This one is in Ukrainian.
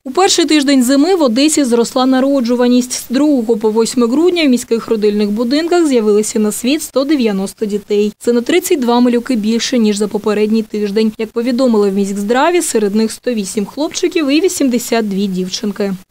У перший тиждень зими в Одесі зросла народжуваність. З 2 по 8 грудня в міських родильних будинках з'явилися на світ 190 дітей. Це на 32 малюки більше, ніж за попередній тиждень. Як повідомили в міськздраві, серед них 108 хлопчиків і 82 дівчинки.